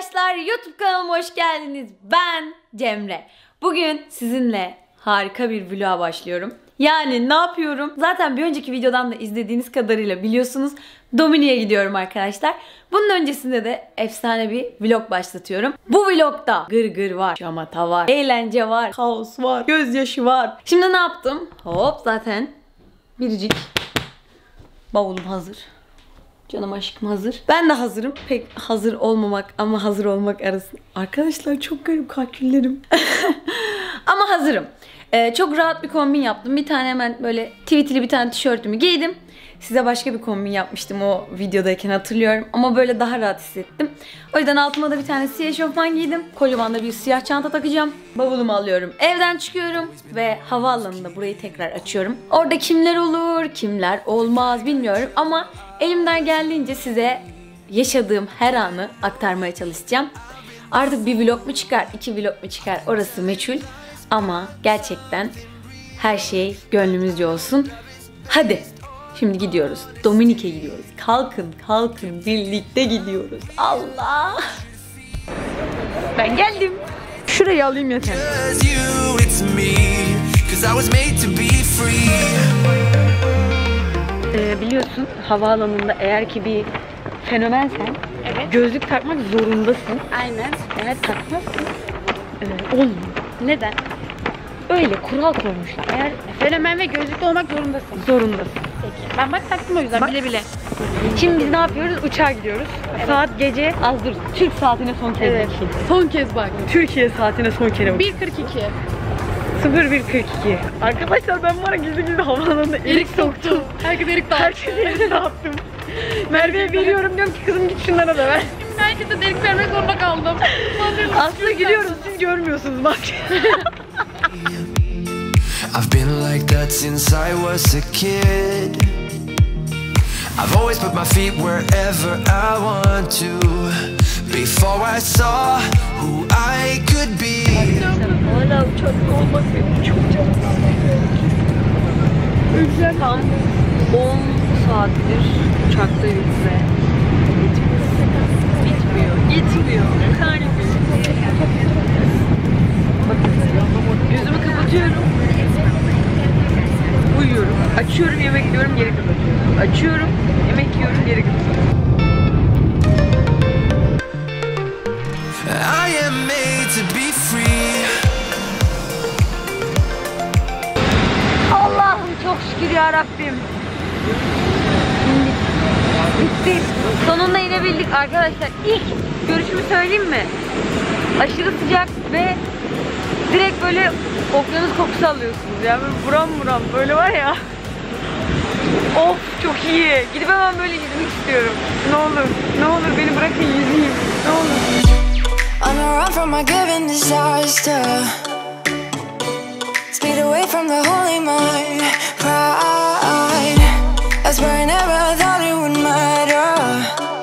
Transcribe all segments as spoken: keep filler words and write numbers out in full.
arkadaşlar, YouTube kanalıma hoş geldiniz. Ben Cemre. Bugün sizinle harika bir vloga başlıyorum. Yani ne yapıyorum? Zaten bir önceki videodan da izlediğiniz kadarıyla biliyorsunuz. Dominik'e gidiyorum arkadaşlar. Bunun öncesinde de efsane bir vlog başlatıyorum. Bu vlogda gırgır var, şamata var, eğlence var, kaos var, gözyaşı var. Şimdi ne yaptım? Hop, zaten biricik bavulum hazır. Canım aşkım hazır. Ben de hazırım. Pek hazır olmamak ama hazır olmak arasında. Arkadaşlar çok garip kalküllerim. Ama hazırım. Ee, çok rahat bir kombin yaptım. Bir tane hemen böyle tweetili bir tane tişörtümü giydim. Size başka bir kombin yapmıştım o videodayken, hatırlıyorum. Ama böyle daha rahat hissettim. O yüzden altıma da bir tane siyah eşofman giydim. Kocaman da bir siyah çanta takacağım. Bavulumu alıyorum. Evden çıkıyorum ve havaalanında burayı tekrar açıyorum. Orada kimler olur, kimler olmaz bilmiyorum. Ama elimden geldiğince size yaşadığım her anı aktarmaya çalışacağım. Artık bir vlog mu çıkar, iki vlog mu çıkar orası meçhul. Ama gerçekten her şey gönlümüzce olsun. Hadi. Şimdi gidiyoruz. Dominik'e gidiyoruz. Kalkın, kalkın. Birlikte gidiyoruz. Allah! Ben geldim. Şurayı alayım yeter. Ee, biliyorsun havaalanında eğer ki bir fenomensen, evet, gözlük takmak zorundasın. Aynen. Eğer takmazsan e, olmuyor. Neden? Öyle kural koymuşlar. Eğer Fenomen ve gözlüklü olmak zorundasın. Zorundasın. Peki. Ben bak taktım o yüzden. Bak. Bile bile. Şimdi biz ne yapıyoruz? Uçağa gidiyoruz. Evet. Saat gece az dur. Türk saatine son kez evet. bakayım. Son kez bak. Türkiye saatine son kere bak. bir kırk iki. sıfır bir kırk iki. Arkadaşlar ben bana gizli gizli havaalanında erik soktum. Herkes erik dağıttı. Herkes erik dağıttım. Merve'ye veriyorum, diyorum ki kızım git şunlara da ver. Herkese delik vermek zorunda kaldım. Aslında gülüyorum, siz görmüyorsunuz bak. I've been like that since I was a kid. I've always put my feet wherever I want to. Before I saw who I could be. Hala uçak olmak benim çok canım. Öleceğim. Tam on saattir uçaktayız ve gitmiyor. Gitmiyor. Kalbim. Bakın gözümü kapatıyorum. Uyuyorum. Açıyorum, yemek yiyorum, geri kapatıyorum. Açıyorum, yemek yiyorum, geri kapatıyorum. I am made to be free. Allah'ım çok şükür ya Rabbim. Bitti. Sonunda inebildik arkadaşlar. İlk görüşümü söyleyeyim mi? Aşırı sıcak ve direkt böyle okyanus kokusu alıyorsunuz ya. Böyle buram buram böyle var ya. Of çok iyi. Gidip hemen böyle yüzmek istiyorum. Ne olur, ne olur beni bırakın yüzeyim. Ne olur. On a run from my given disaster. Speed away from the holy mind. Pride. That's where I never thought it would matter.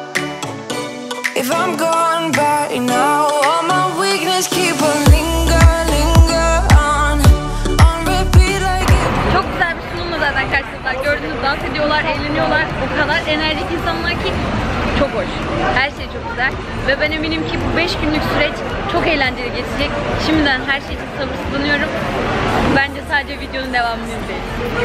If I'm gone by now, all my weakness keep on linger, linger on. On repeat like it. Çok güzel bir sunumla zaten karşıladılar. Gördünüz, dans ediyorlar, eğleniyorlar. O kadar enerjik insanlar ki çok hoş. Her şey çok güzel. Ve ben eminim ki bu beş günlük süreç çok eğlenceli geçecek. Şimdiden her şey için sabırsızlanıyorum. Bence sadece videonun devamını izleyin.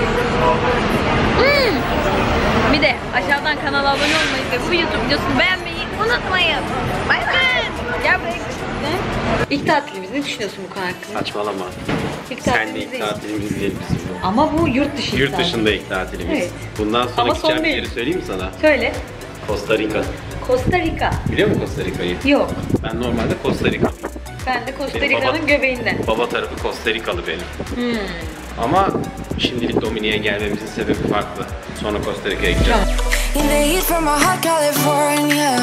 Hmm. Bir de aşağıdan kanala abone olmayı ve bu YouTube videosunu beğenmeyi unutmayın. Bay bay. Gel buraya. İlk tatilimiz, ne düşünüyorsun bu konu hakkında? Saçmalama. İlk Sen de ilk tatilimiz değil bizim bu. Ama bu yurt dışı. Yurt dışında ilk tatilimiz. Evet. Bundan sonra Ama gideceğim son bir değil. yeri söyleyeyim mi sana? Söyle. Costa Rica. Costa Rica. Biliyor musun Costa Rica'yı? Yok. Ben normalde Costa Rica'lıyım. Ben de Costa Benim Rica'nın baba- göbeğinden. Baba tarafı Costa Rica'lı benim. Hmm. Ama şimdilik Dominik'e gelmemizin sebebi farklı. Sonra Costa Rica'ya gideceğiz. In the heat from a hot California.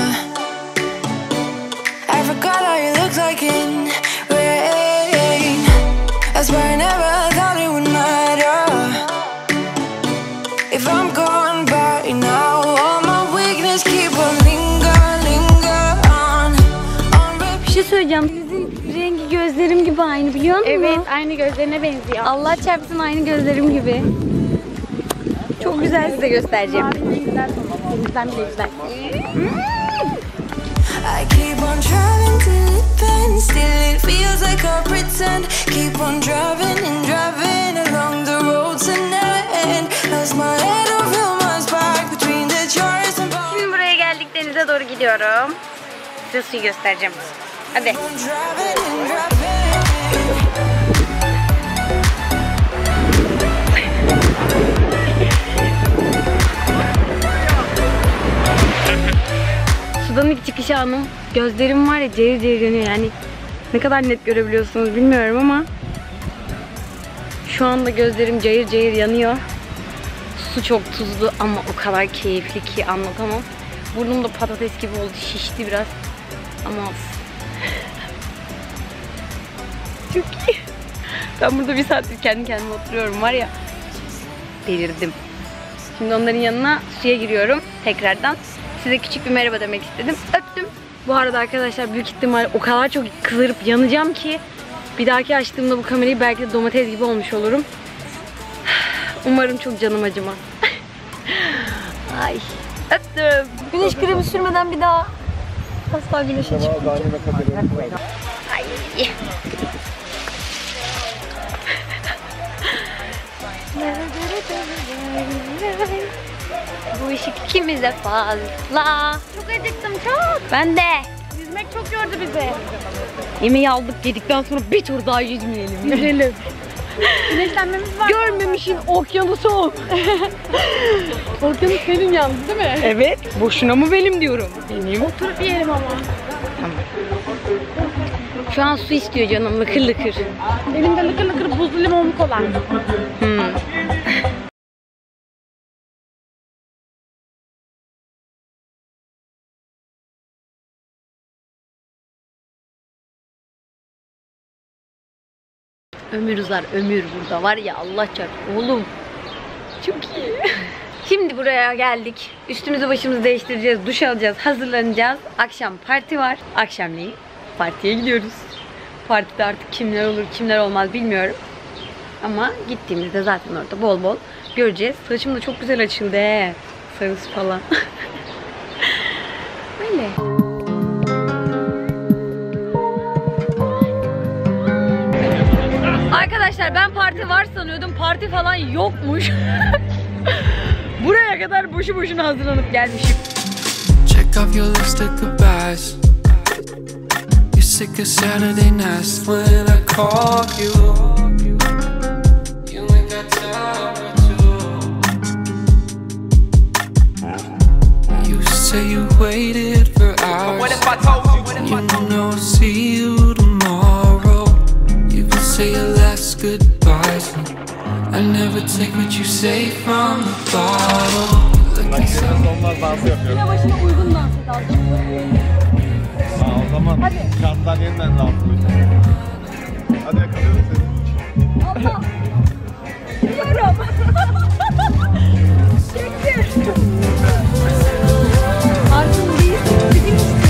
I forgot how you look like in rain. That's why I never thought it would matter. If I'm gone by now, all my weakness keep on linger, linger on. On Bir şey söyleyeceğim. Sizin rengi gözlerim gibi aynı, biliyor musun? Evet, aynı gözlerine benziyor. Allah çarpsın, aynı gözlerim gibi. Çok güzel, size göstereceğim. Mavinin güzel. Denizden bile güzel. I keep on trying. we can't pretend. Keep on driving and driving along the roads that never end. Lost my head over my back between the jars and bars. Şimdi buraya geldik, denize doğru gidiyorum. Size suyu göstereceğim. Hadi. I'm driving and driving. Sudan ilk çıkış anım. Gözlerim var ya cayır cayır yanıyor yani. Ne kadar net görebiliyorsunuz bilmiyorum ama şu anda gözlerim cayır cayır yanıyor. Su çok tuzlu ama o kadar keyifli ki anlatamam. Burnum da patates gibi oldu, şişti biraz. Ama çok iyi. Ben burada bir saattir kendi kendime oturuyorum var ya. Delirdim. Şimdi onların yanına suya giriyorum tekrardan. Size küçük bir merhaba demek istedim. Öptüm. Bu arada arkadaşlar büyük ihtimal o kadar çok kızarıp yanacağım ki bir dahaki açtığımda bu kamerayı belki de domates gibi olmuş olurum. Umarım çok canım acımaz. Ay. Öptüm. Güneş kremi sürmeden bir daha asla güneşe çıkmayacağım. Ay. Bu ışık ikimize fazla. Çok acıktım çok. Ben de. Yüzmek çok yordu bizi. Yemeği aldık, yedikten sonra bir tur daha yüzmeyelim. Yüzelim. Güneşlenmemiz var. Görmemişin okyanusu. Okyanus senin yalnız değil mi? Evet. Boşuna mı benim diyorum. Benim. Oturup yiyelim ama. Şu an su istiyor canım, lıkır lıkır. Elimde lıkır lıkır buzlu limonlu kola. Hmm. Ömür uzar, ömür burada var ya, Allah çarpsın. Oğlum çok iyi. Şimdi buraya geldik. Üstümüzü başımızı değiştireceğiz, duş alacağız, hazırlanacağız. Akşam parti var. Akşamleyin partiye gidiyoruz. Partide artık kimler olur, kimler olmaz bilmiyorum. Ama gittiğimizde zaten orada bol bol göreceğiz. Saçım da çok güzel açıldı he. Sarısı falan. Öyle. Arkadaşlar ben parti var sanıyordum. Parti falan yokmuş. Buraya kadar boşu boşuna hazırlanıp gelmişim. Check off your list of goodbyes. You're sick of Saturday nights when I call you. You ain't got time to. You say you waited for hours. What if I told you? What if I told you? You know I'll see you tomorrow. You can say your last goodbyes. I never take what you say from the bottle. Sonlar dansı yapıyorum. Yine başına uygun dans et azıcık. Aa, o zaman şartlar yeniden dans ediyorsun. Hadi yakalayalım seni. Allah! Gidiyorum! Çektir! Artık değilsin, bizim için.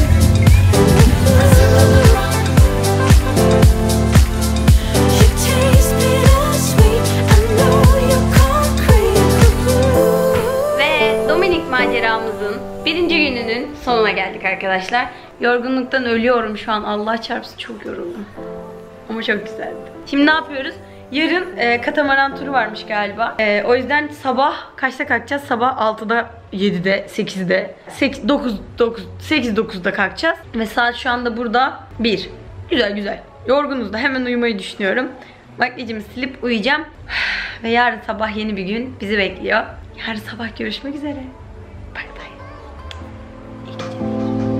Ve Dominik maceramızın birinci gününün sonuna geldik arkadaşlar. Yorgunluktan ölüyorum şu an. Allah çarpsın, çok yoruldum. Ama çok güzeldi. Şimdi ne yapıyoruz? Yarın e, katamaran turu varmış galiba. E, o yüzden sabah kaçta kalkacağız? Sabah altıda, yedide, sekizde, sekiz, dokuz, dokuz, sekiz dokuzda kalkacağız. Ve saat şu anda burada bir. Güzel güzel. Yorgunuz da, hemen uyumayı düşünüyorum. Makyajımı silip uyuyacağım. Ve yarın sabah yeni bir gün bizi bekliyor. Yarın sabah görüşmek üzere. Bye bye. İyi geceler.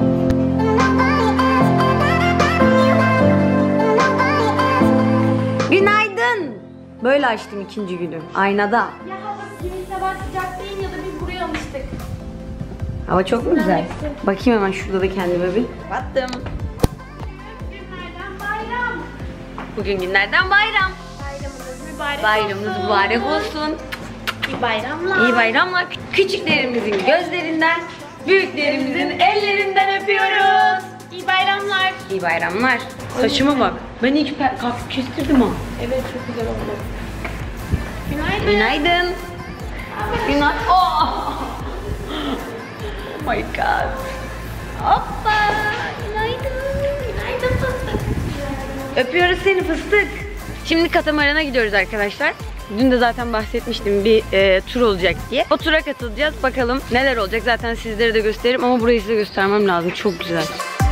Günaydın. Böyle açtım ikinci günü. Aynada. Ya hava kimin sabah sıcak değil ya da biz buraya alıştık. Hava çok mu güzel? Bakayım hemen şurada da kendime bir. Battım. Günlerden bayram. Bugün günlerden bayram. Bayramınız mübarek Bayramınız olsun. mübarek olsun. İyi bayramlar. İyi bayramlar. Küçüklerimizin gözlerinden, büyüklerimizin ellerinden öpüyoruz. İyi bayramlar. İyi bayramlar. Saçıma bak. Ben ilk kalkıp kestirdim ha. Evet çok güzel oldu. Günaydın. Günaydın. Günaydın. Oh. Oh my god. Hoppa. Günaydın. Günaydın fıstık. Öpüyoruz seni fıstık. Şimdi katamarana gidiyoruz arkadaşlar. Dün de zaten bahsetmiştim bir e, tur olacak diye. O tura katılacağız. Bakalım neler olacak. Zaten sizlere de gösteririm ama burayı size göstermem lazım. Çok güzel.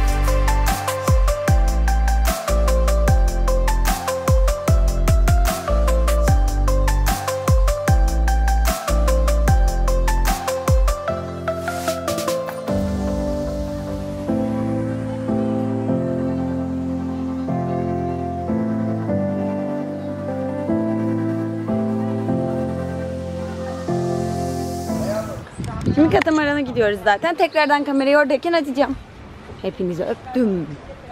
Şimdi katamarana gidiyoruz zaten. Tekrardan kamerayı oradayken açacağım. Hepinizi öptüm.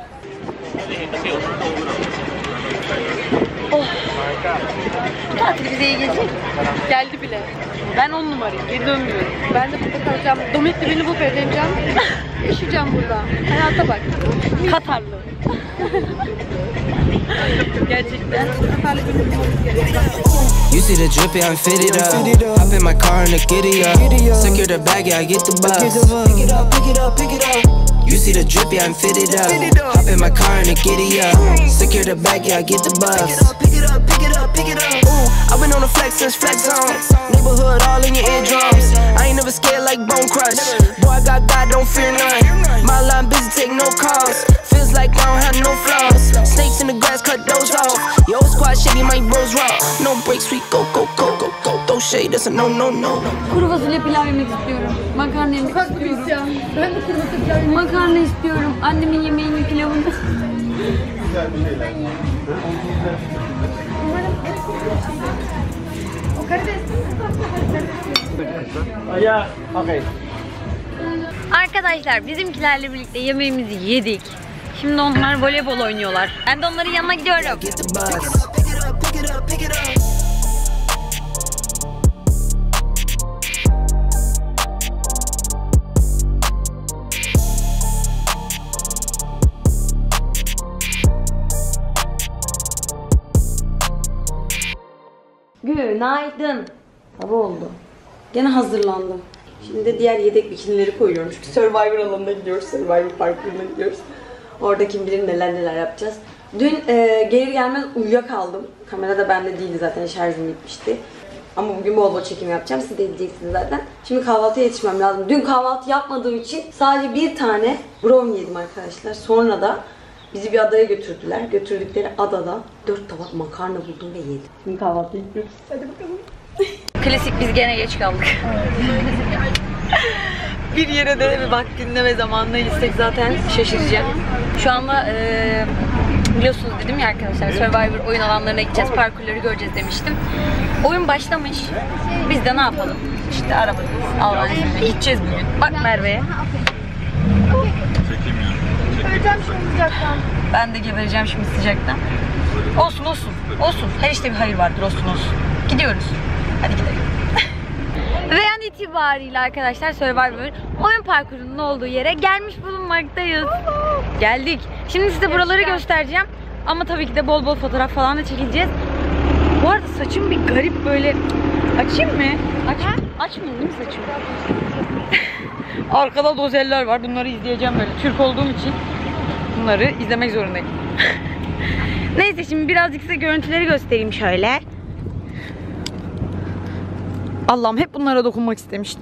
Oh. Bu tatil bize iyi gelecek. Geldi bile. Ben on numarayım. Geri dönmüyorum. Ben de burada kalacağım. Dometli beni bulup evleneceğim. Yaşayacağım burada. Hayata bak. Katarlı. Gerçekten. You see the drip, yeah, I'm fitted up. Hop in my car and I get it up. Secure the bag, yeah, I get the bus. Pick it up, pick it up, pick it up. You see the drip, yeah, I'm fitted up. Hop in my car and I get it up. Secure the bag, yeah, I get the bus. Pick it up, pick it up, pick it up. Ooh, I've been on the flex since flex zone. Neighborhood all in your eardrums. I ain't never scared like Bone Crush. Boy, I got God, don't fear none. My line busy, take no calls. Feels like I don't have no flaws. Snakes in the grass, cut those off. Yo, squad shady, my bros raw. No breaks, we go, go, go, go, go. Throw shade, that's a no, no, no. Kuru fasulye pilav yemek istiyorum. Makarna yemek istiyorum. Ben de kuru fasulye pilav yemek Makarna istiyorum. Annemin yemeğinin pilavını. O karides. Ya, okay. Arkadaşlar bizimkilerle birlikte yemeğimizi yedik. Şimdi onlar voleybol oynuyorlar. Ben de onların yanına gidiyorum. Get the bus. Pick it up, pick it up, pick it up. Günaydın. Sabah oldu. Gene hazırlandım. Şimdi diğer yedek bikinileri koyuyorum. Çünkü Survivor alanına gidiyoruz. Survivor parkuruna gidiyoruz. Orada kim bilir neler neler yapacağız. Dün e, gelir gelmez uyuyakaldım. Kamera da bende değildi zaten, şarjım bitmişti. Ama bugün bol bol çekim yapacağım. Siz de izleyeceksiniz zaten. Şimdi kahvaltıya yetişmem lazım. Dün kahvaltı yapmadığım için sadece bir tane brownie yedim arkadaşlar. Sonra da bizi bir adaya götürdüler. Götürdükleri adada dört tabak makarna buldum ve yedim. Şimdi kahvaltıya gidiyoruz. Hadi bakalım. Klasik, biz gene geç kaldık. Bir yere de bir vaktinde ve zamanında gitsek zaten şaşıracağım. Şu anda e, biliyorsunuz dedim ya arkadaşlar, Survivor oyun alanlarına gideceğiz, parkurları göreceğiz demiştim. Oyun başlamış. Biz de ne yapalım? İşte arabadayız. Allah'ın izniyle gideceğiz bugün. Bak Merve'ye. Öleceğim şimdi sıcaktan. Ben de gebereceğim şimdi sıcaktan. Olsun olsun. Olsun. Her işte bir hayır vardır. Olsun olsun. Gidiyoruz. Hadi gidelim. Ve an itibariyle arkadaşlar Survivor oyun parkurunun olduğu yere gelmiş bulunmaktayız. Geldik. Şimdi size buraları göstereceğim. Ama tabii ki de bol bol fotoğraf falan da çekileceğiz. Bu arada saçım bir garip böyle. Açayım mı? Aç. Açmayayım değil mi saçımı? Arkada dozeller var. Bunları izleyeceğim böyle. Türk olduğum için bunları izlemek zorundayım. Neyse şimdi birazcık size görüntüleri göstereyim şöyle. Allah'ım, hep bunlara dokunmak istemiştim.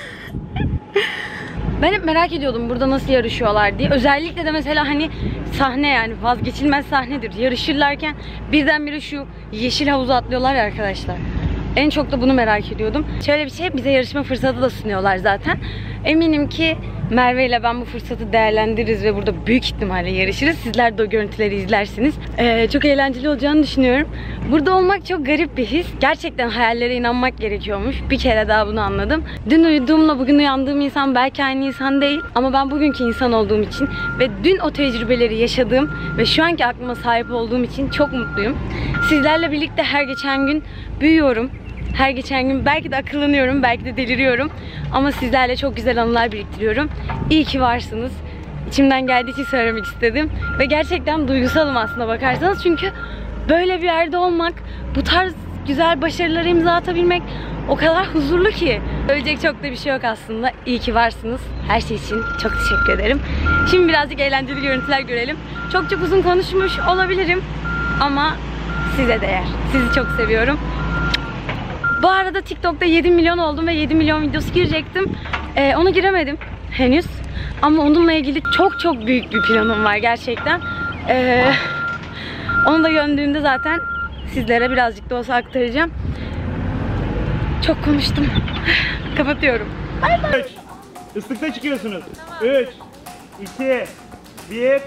Ben hep merak ediyordum burada nasıl yarışıyorlar diye. Özellikle de mesela hani sahne, yani vazgeçilmez sahnedir. Yarışırlarken birdenbire şu yeşil havuza atlıyorlar ya arkadaşlar. En çok da bunu merak ediyordum. Şöyle bir şey, bize yarışma fırsatı da sunuyorlar zaten. Eminim ki Merve ile ben bu fırsatı değerlendiririz ve burada büyük ihtimalle yarışırız. Sizler de o görüntüleri izlersiniz. Ee, çok eğlenceli olacağını düşünüyorum. Burada olmak çok garip bir his. Gerçekten hayallere inanmak gerekiyormuş. Bir kere daha bunu anladım. Dün uyuduğumla bugün uyandığım insan belki aynı insan değil. Ama ben bugünkü insan olduğum için ve dün o tecrübeleri yaşadığım ve şu anki aklıma sahip olduğum için çok mutluyum. Sizlerle birlikte her geçen gün büyüyorum. Her geçen gün belki de akıllanıyorum, belki de deliriyorum. Ama sizlerle çok güzel anılar biriktiriyorum. İyi ki varsınız. İçimden geldiği için söylemek istedim. Ve gerçekten duygusalım aslında bakarsanız. Çünkü böyle bir yerde olmak, bu tarz güzel başarılara imza atabilmek o kadar huzurlu ki. Söyleyecek çok da bir şey yok aslında. İyi ki varsınız. Her şey için çok teşekkür ederim. Şimdi birazcık eğlenceli görüntüler görelim. Çok çok uzun konuşmuş olabilirim. Ama size değer. Sizi çok seviyorum. Bu arada TikTok'ta yedi milyon oldum ve yedi milyon videosu girecektim. Ee, onu giremedim henüz. Ama onunla ilgili çok çok büyük bir planım var gerçekten. Ee, onu da göndüğümde zaten sizlere birazcık da olsa aktaracağım. Çok konuştum. Kapatıyorum. Bay bay. Islıkta çıkıyorsunuz. üç, iki, bir.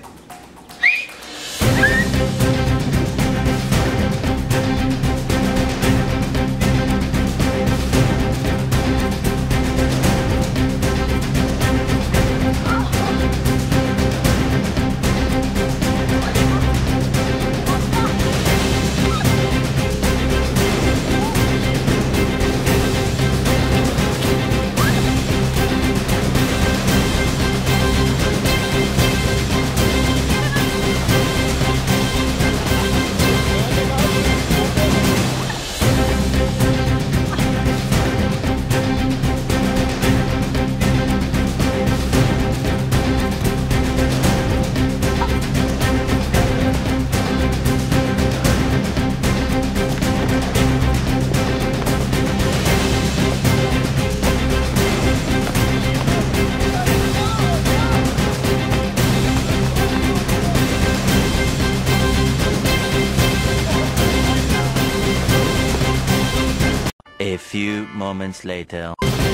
A few moments later.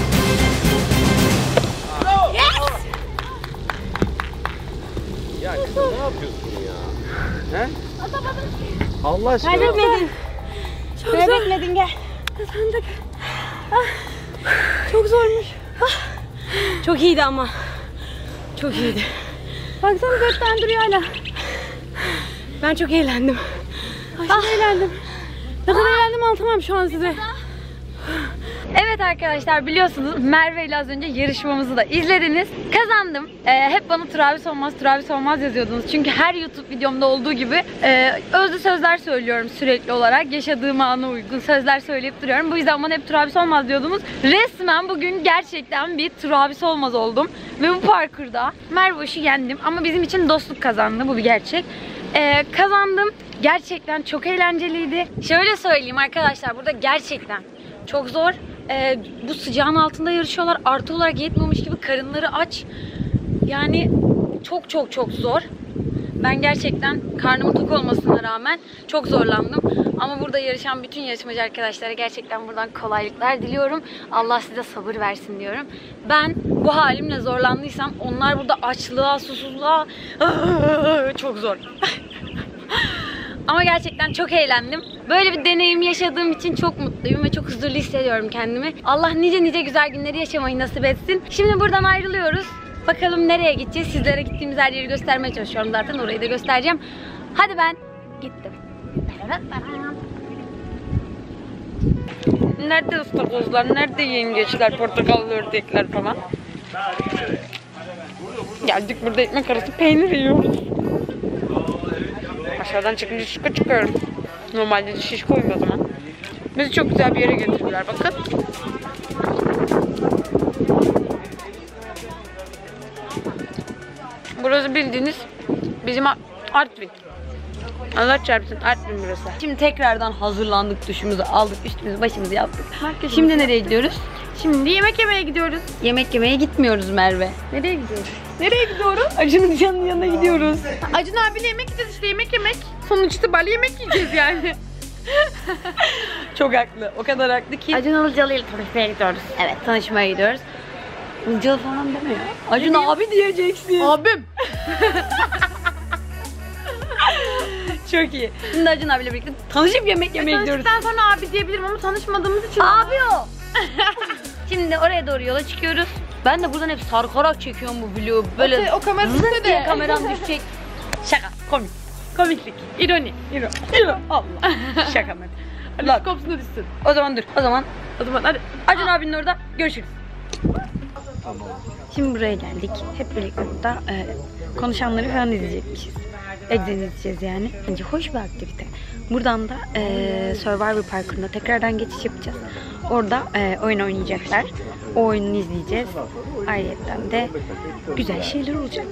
Ya kızım ne yapıyorsun ya? He? Allah aşkına. Kaybetmedin. Kaybetmedin gel. Kazandık. Ah, çok zormuş. Ah. Çok iyiydi ama. Çok iyiydi. Baksana dört tane duruyor hala. Ben çok eğlendim. Ay, çok ah. eğlendim. Ne kadar eğlendim anlatamam şu an size. Evet arkadaşlar, biliyorsunuz Merve ile az önce yarışmamızı da izlediniz. Kazandım. Ee, hep bana Travis olmaz, Travis olmaz yazıyordunuz. Çünkü her YouTube videomda olduğu gibi e, özlü sözler söylüyorum sürekli olarak. Yaşadığım ana uygun sözler söyleyip duruyorum. Bu yüzden bana hep Travis olmaz diyordunuz. Resmen bugün gerçekten bir Travis olmaz oldum. Ve bu parkurda Merve'yi yendim. Ama bizim için dostluk kazandı. Bu bir gerçek. Ee, kazandım. Gerçekten çok eğlenceliydi. Şöyle söyleyeyim arkadaşlar, burada gerçekten çok zor. Ee, bu sıcağın altında yarışıyorlar. Artı olarak yetmemiş gibi karınları aç. Yani çok çok çok zor. Ben gerçekten karnımın tok olmasına rağmen çok zorlandım. Ama burada yarışan bütün yarışmacı arkadaşlara gerçekten buradan kolaylıklar diliyorum. Allah size sabır versin diyorum. Ben bu halimle zorlandıysam onlar burada açlığa, susuzluğa çok zor. Ama gerçekten çok eğlendim. Böyle bir deneyim yaşadığım için çok mutluyum ve çok huzurlu hissediyorum kendimi. Allah nice nice güzel günleri yaşamayı nasip etsin. Şimdi buradan ayrılıyoruz. Bakalım nereye gideceğiz? Sizlere gittiğimiz her yeri göstermeye çalışıyorum zaten. Orayı da göstereceğim. Hadi ben gittim. Nerede ıstakozlar? Nerede yengeçler, portakallı ördekler falan? Geldik, burada ekmek arası peynir yiyoruz. Aşağıdan çıkınca şişko çıkıyorum. Normalde de şişkoyum o zaman. Bizi çok güzel bir yere götürdüler, bakın. Burası bildiğiniz bizim Artvin. Allah çarpsın, Artvin burası. Şimdi tekrardan hazırlandık, duşumuzu aldık, üstümüzü başımızı yaptık. Herkes Şimdi nereye gidiyoruz? Şimdi yemek yemeye gidiyoruz. Yemek yemeye gitmiyoruz Merve. Nereye gidiyoruz? Nereye gidiyoruz? Acun'un canının yanına gidiyoruz. Acun abiyle yemek yiyeceğiz işte, yemek yemek. Sonuçta bal yemek yiyeceğiz yani. Çok haklı. O kadar haklı ki. Acun Ilıcalı ile tanışmaya gidiyoruz. Evet, tanışmaya gidiyoruz. Ilıcalı falan deme ya. Acun abi diyeceksin. Abim. Çok iyi. Şimdi Acun abiyle birlikte tanışıp yemek yemeye gidiyoruz. Tanıştıktan sonra abi diyebilirim ama tanışmadığımız için. Abi o. Şimdi oraya doğru yola çıkıyoruz. Ben de buradan hep sarkarak çekiyorum bu vlogu. Böyle o, o kamera zıt diye kameram düşecek. Şaka, komik. Komiklik, ironi, ironi, ironi. Allah. Şaka mı? Allah kopsuna düşsün. O zaman dur. O zaman O zaman hadi. Acun abinin orada görüşürüz. Tamam. Şimdi buraya geldik. Hep birlikte burada e, konuşanları falan izleyecekmişiz. Edeceğiz yani. Bence hoş bir aktivite. Buradan da e, Survivor parkuruna tekrardan geçiş yapacağız. Orada e, oyun oynayacaklar. O oyununu izleyeceğiz. Ayrıca de güzel şeyler olacak.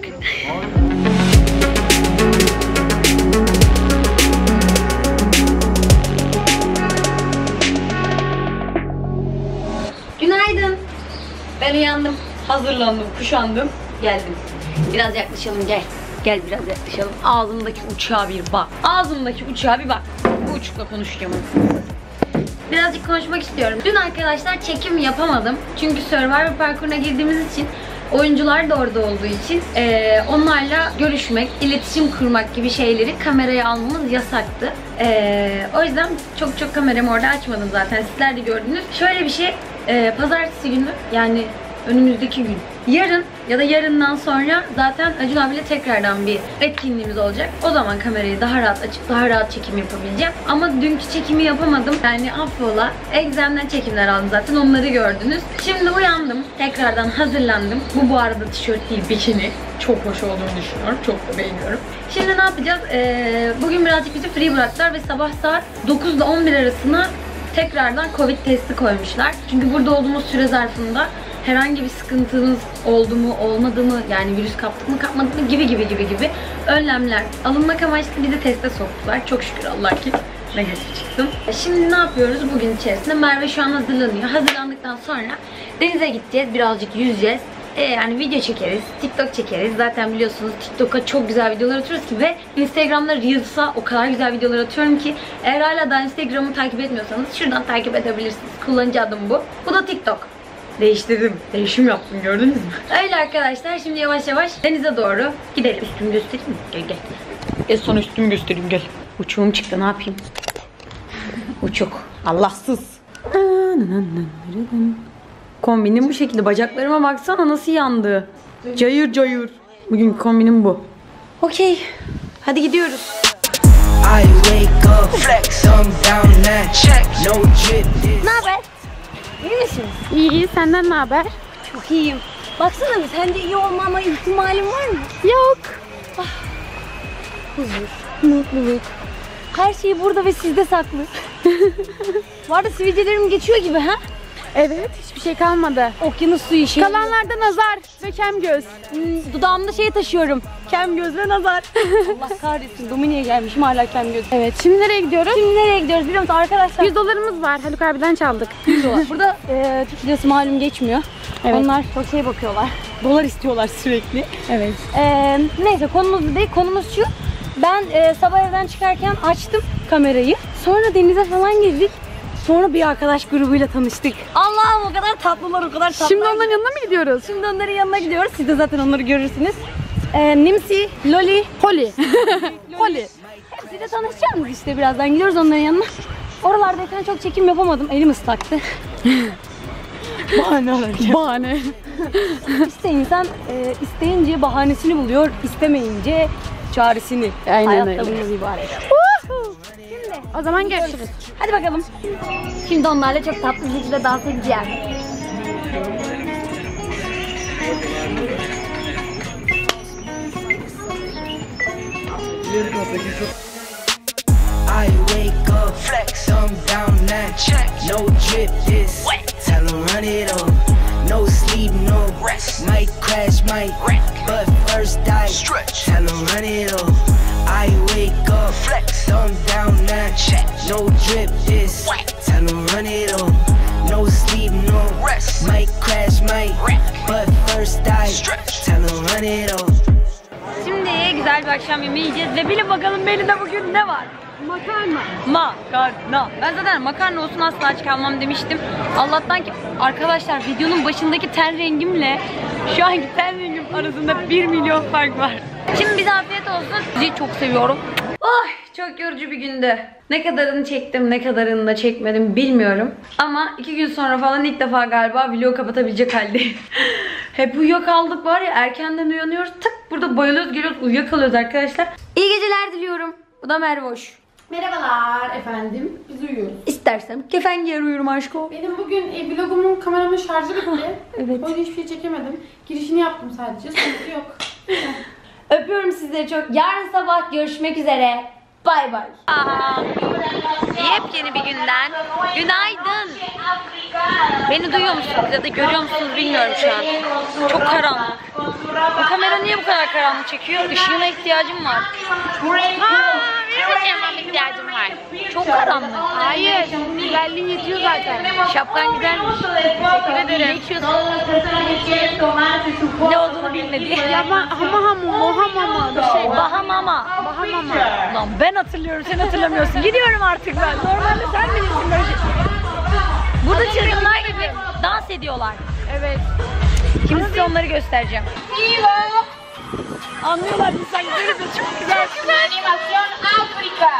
Günaydın. Ben uyandım, hazırlandım, kuşandım, geldim. Biraz yaklaşalım, gel. Gel biraz yaklaşalım. Ağzımdaki uçağa bir bak. Ağzımdaki uçağa bir bak. Bu uçakla konuşacağım. Birazcık konuşmak istiyorum. Dün arkadaşlar çekim yapamadım. Çünkü Survivor parkuruna girdiğimiz için, oyuncular da orada olduğu için e, onlarla görüşmek, iletişim kurmak gibi şeyleri kameraya almamız yasaktı. E, o yüzden çok çok kameramı orada açmadım zaten. Sizler de gördünüz. Şöyle bir şey, e, pazartesi günü, yani önümüzdeki gün, yarın ya da yarından sonra zaten Acun abiyle tekrardan bir etkinliğimiz olacak. O zaman kamerayı daha rahat açıp daha rahat çekim yapabileceğim. Ama dünkü çekimi yapamadım. Yani affola. Exem'den çekimler aldım zaten. Onları gördünüz. Şimdi uyandım. Tekrardan hazırlandım. Bu bu arada tişört değil, bikini. Çok hoş olduğunu düşünüyorum. Çok da beğeniyorum. Şimdi ne yapacağız? Ee, bugün birazcık bizi free bıraktılar ve sabah saat dokuz ile on bir arasına tekrardan Covid testi koymuşlar. Çünkü burada olduğumuz süre zarfında herhangi bir sıkıntımız oldu mu, olmadı mı, yani virüs kaptık mı, kapmadık mı gibi gibi gibi gibi önlemler alınmak amaçlı bizi teste soktular. Çok şükür Allah ki negatif çıktım. Şimdi ne yapıyoruz bugün içerisinde? Merve şu an hazırlanıyor. Hazırlandıktan sonra denize gideceğiz, birazcık yüzeceğiz. E yani video çekeriz, TikTok çekeriz. Zaten biliyorsunuz TikTok'a çok güzel videolar atıyoruz ki ve Instagram'da Reels'a o kadar güzel videolar atıyorum ki eğer hala da Instagram'ı takip etmiyorsanız şuradan takip edebilirsiniz. Kullanıcı adım bu. Bu da TikTok. Değiştirdim. Değişim yaptım, gördünüz mü? Öyle arkadaşlar, şimdi yavaş yavaş denize doğru gidelim. Üstümü göstereyim mi? Gel gel. En son üstümü göstereyim, gel. Uçuğum çıktı, ne yapayım? Uçuk. Allahsız. Kombinim bu şekilde. Bacaklarıma baksana nasıl yandı. Cayır cayır. Bugün kombinim bu. Okey. Hadi gidiyoruz. Ne haber? İyi misin? İyi, senden ne haber? Çok iyiyim. Baksana bir, sence iyi olmama ihtimalim var mı? Yok. Ah. Huzur, mutluluk. Her şey burada ve sizde saklı. Bu arada sivilcelerim geçiyor gibi ha? Evet, hiçbir şey kalmadı. Okyanus suyu şey. Kalanlarda nazar ve kem göz. Hmm, dudağımda şey taşıyorum. Kem göz ve nazar. Allah kahretsin, Dominik'e gelmişim hala kem göz. Evet, şimdi nereye gidiyoruz? Şimdi nereye gidiyoruz biliyor musun arkadaşlar? yüz dolarımız var. Haluk abiden çaldık. yüz dolar. Burada e, Türk lirası malum geçmiyor. Evet. Onlar çok şey bakıyorlar. Dolar istiyorlar sürekli. Evet. E, neyse konumuz değil. Konumuz şu. Ben e, sabah evden çıkarken açtım kamerayı. Sonra denize falan girdik. Sonra bir arkadaş grubuyla tanıştık. Allah'ım o kadar tatlılar, o kadar tatlılar. Şimdi onların yanına mı gidiyoruz? Şimdi onların yanına gidiyoruz. Siz de zaten onları görürsünüz. Ee, Nimsi, Loli, Holly. Holly. Hepsiyle tanışacağız işte, birazdan gidiyoruz onların yanına. Oralardayken çok çekim yapamadım. Elim ıslaktı. Bahane arayacağım. Bahane. İşte insan e, isteyince bahanesini buluyor, istemeyince çaresini. Aynen Hayatta öyle. bunun ibaret. Şimdi O zaman görüşürüz. hadi bakalım. Şimdi onlarla çok tatlı bir şekilde dans edeceğim. I wake up, flex, I'm down now. Check, no drip this. Tell 'em run it up. No sleep, no rest. Might crash, might wreck. But first I stretch. Tell 'em run it up. I wake up, flex, I'm down now. Check, no drip this. Tell 'em run it up. No sleep, no rest. Might crash, might wreck. But first I stretch. Tell 'em run it up. Şimdi güzel bir akşam yemeği yiyeceğiz ve bilin bakalım menüde bugün ne var? Makarna. Makarna. Ben zaten makarna olsun asla aç kalmam demiştim. Allah'tan ki arkadaşlar videonun başındaki ten rengimle şu anki ten rengim arasında bir milyon fark var. Şimdi bize afiyet olsun. Sizi çok seviyorum. Oh, çok yorucu bir gündü. Ne kadarını çektim, ne kadarını da çekmedim bilmiyorum. Ama iki gün sonra falan ilk defa galiba vlogu kapatabilecek haldeyim. Hep uyuyakaldık var ya, erkenden uyanıyoruz, tık burada bayılıyoruz, geliyoruz, uyuyakalıyoruz arkadaşlar. İyi geceler diliyorum. Bu da Mervoş. Merhabalar efendim. Biz uyuyoruz. İstersen kefen giyer uyurum aşko. Benim bugün e, vlogumun kameramın şarjı bitti. Evet. O yüzden hiçbir şey çekemedim. Girişini yaptım sadece. Sonucu yok. Öpüyorum sizleri çok. Yarın sabah görüşmek üzere. Bay bay. Yepyeni bir günden günaydın. Beni duyuyor musunuz ya da görüyor musunuz bilmiyorum şu an. Çok karanlık. Bu kamera niye bu kadar karanlık çekiyor? Işığına ihtiyacım var. Ha, benim de yapmam ihtiyacım var. Çok karanlık. Hayır, güzelliğin yetiyor zaten. Şapkan güzelmiş. Teşekkür ederim. Ne içiyorsun? Ne olduğunu bilmedi. Ama hama hama, mohamama bir şey. Bahamama. Bahamama. Lan ben hatırlıyorum, sen hatırlamıyorsun. Gidiyorum artık ben. Normalde sen bilirsin böyle şey. Burada çılgınlar gibi dans ediyorlar. Evet. Şimdi size onları göstereceğim. Anlıyorlar biz sanki görüyoruz. Çok güzel. Animación África.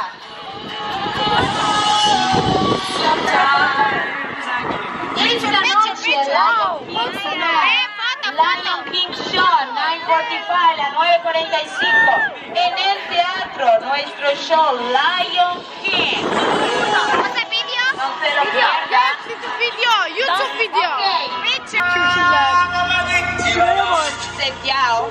Esta noche Lion King sonará Lion King Show, nueve cuarenta y cinco, las nueve cuarenta y cinco. En el teatro, nuestro show Lion King. ¿Vamos a video? No se lo pierdan. YouTube video, YouTube video. Şuraya bak. Setyao.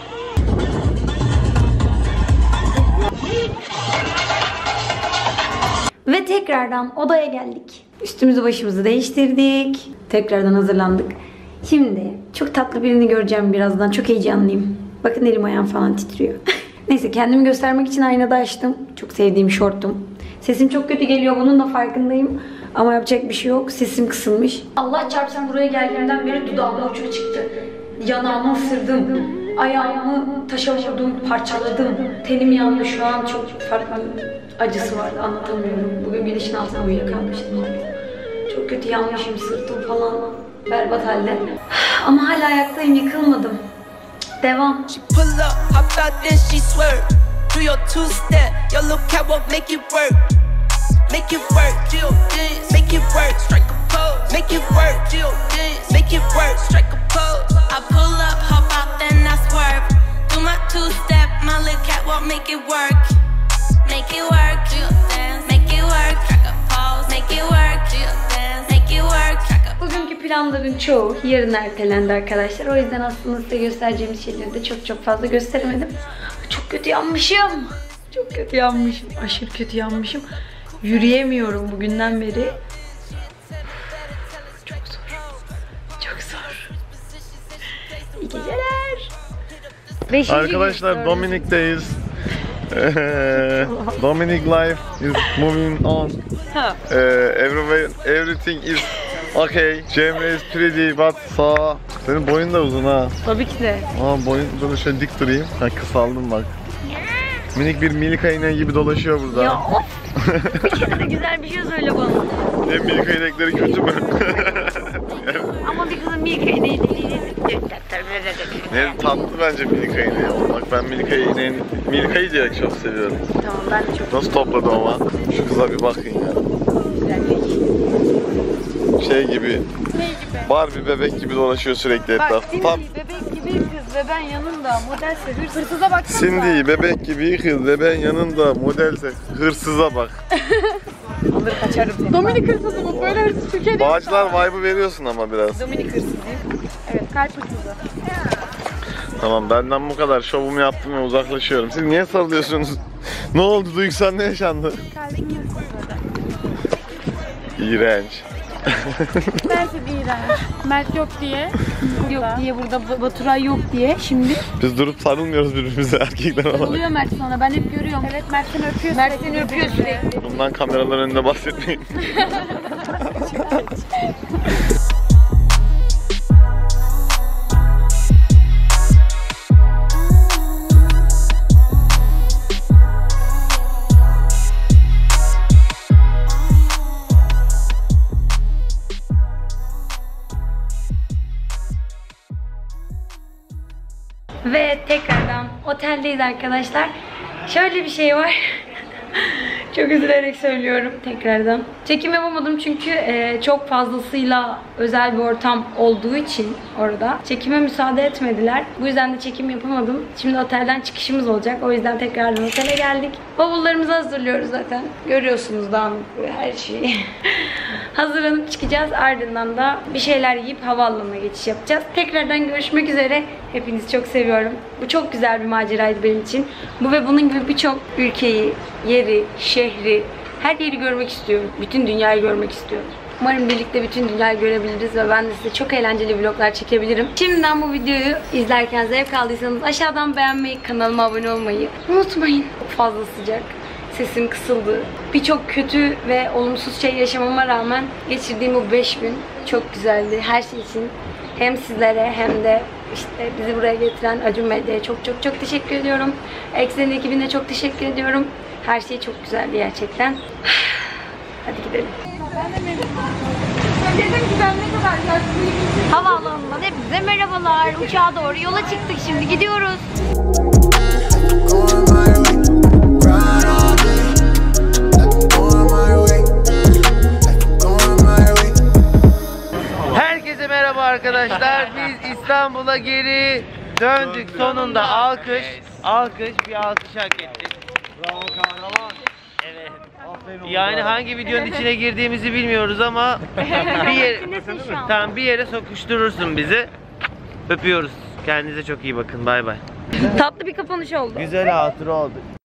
Ve tekrardan odaya geldik. Üstümüzü başımızı değiştirdik. Tekrardan hazırlandık. Şimdi çok tatlı birini göreceğim birazdan. Çok heyecanlıyım. Bakın elim ayağım falan titriyor. Neyse kendimi göstermek için aynada açtım. Çok sevdiğim şortum. Sesim çok kötü geliyor, bunun da farkındayım. Ama yapacak bir şey yok. Sesim kısılmış. Allah çarpsın buraya geldiğimden beri dudağımda uçuk çıktı. Yanağımı ısırdım. Ayağımı taşa vurdum, parçaladım. Tenim yandı şu an, çok farklı acısı var, anlatamıyorum. Bugün güneşin altına uyuyakalmıştım. Çok kötü yanmışım, sırtım falan berbat halde. Ama hala ayaktayım, yıkılmadım. Devam. She pull up, hop out, then she swerve. Do your two step, your little catwalk, make it work. Make it work, Jill dance, make it work, strike a pose. Make it work, Jill dance, make it work, strike a pose. I pull up, hop out, then I swerve. Do my two step, my little catwalk, make it work. Make it work, Jill dance, make it work, strike a pose. Make it work, Jill dance, make it work, strike a pose. Bugünkü planların çoğu yarın ertelendi arkadaşlar. O yüzden aslında size göstereceğimiz şeyleri de çok çok fazla gösteremedim. Çok kötü yanmışım. Çok kötü yanmışım. Aşırı kötü yanmışım. Yürüyemiyorum bugünden beri. Çok zor. Çok zor. İyi geceler. Beşinci Arkadaşlar gün Dominik'teyiz. Dominic life is moving on. Ha. Uh, everywhere, everything is okay. Cemre is pretty but sağ. Senin boyun da uzun ha. Tabii ki de. Aa, boyun böyle şöyle dik durayım. Ha, kısaldım bak. Minik bir Milka ineği gibi dolaşıyor burada. Ya of. Bir kere de güzel bir şey söyle bana. Ne Milka inekleri kötü mü? Ama bir kızın Milka ineği değil. Ne tatlı bence Milka ineği. Bak ben Milka ineğini, Milka'yı diye çok seviyorum. Tamam ben de çok. Nasıl topladım ama? Şu kıza bir bakın ya. Şey gibi. Barbie bebek gibi dolaşıyor sürekli etrafta. Tam Bebek gibi kız ve ben yanında modelse hırsıza baksana. Cindy bebek gibi kız ve ben yanında modelse hırsıza bak. Alır kaçarım seni. Dominik hırsızı bu, böyle hırsız Türkiye'de. Bağcılar vibe'ı veriyorsun ama biraz. Dominik hırsız değil. Evet, kalp hırsızı. Tamam benden bu kadar, şovumu yaptım ve uzaklaşıyorum. Siz niye sarılıyorsunuz? Ne oldu, duygusal ne yaşandı? Kalbin hırsızladı. İğrenç. Mert'e iğrenç. Mert yok diye. Yok diye burada Baturay yok diye şimdi. Biz durup sarılmıyoruz birbirimize erkekler olarak. Oluyor Mert sana, ben hep görüyorum. Evet, Mert seni öpüyor. Mert seni öpüyor sürekli. Bundan kameraların önünde bahsetmeyin. Ve tekrardan oteldeyiz arkadaşlar. Şöyle bir şey var. Çok üzülerek söylüyorum tekrardan. Çekim yapamadım çünkü e, çok fazlasıyla özel bir ortam olduğu için orada çekime müsaade etmediler. Bu yüzden de çekim yapamadım. Şimdi otelden çıkışımız olacak. O yüzden tekrardan otele geldik. Bavullarımızı hazırlıyoruz zaten. Görüyorsunuz dağınık her şeyi. Hazırlanıp çıkacağız. Ardından da bir şeyler yiyip havaalanına geçiş yapacağız. Tekrardan görüşmek üzere. Hepinizi çok seviyorum. Bu çok güzel bir maceraydı benim için. Bu ve bunun gibi birçok ülkeyi, yeri, şehri, her yeri görmek istiyorum. Bütün dünyayı görmek istiyorum. Umarım birlikte bütün dünyayı görebiliriz ve ben de size çok eğlenceli vloglar çekebilirim. Şimdiden bu videoyu izlerken zevk aldıysanız aşağıdan beğenmeyi, kanalıma abone olmayı unutmayın. Çok fazla sıcak. Sesim kısıldı. Birçok kötü ve olumsuz şey yaşamama rağmen geçirdiğim bu beş gün çok güzeldi. Her şey için hem sizlere hem de işte bizi buraya getiren Acun Medya'ya çok çok çok teşekkür ediyorum. Eksen'in ekibine çok teşekkür ediyorum. Her şey çok güzeldi gerçekten. Hadi gidelim. Havaalanından hepinize merhabalar. Uçağa doğru yola çıktık, şimdi gidiyoruz. Herkese merhaba arkadaşlar. Biz İstanbul'a geri döndük. Sonunda alkış. Alkış. Bir alkış hak ettik. Bravo kahraman. Evet. Yani hangi videonun içine girdiğimizi bilmiyoruz ama bir yere, tamam, bir yere sokuşturursun bizi. Öpüyoruz. Kendinize çok iyi bakın. Bay bay. Tatlı bir kapanış oldu. Güzel hatıra oldu.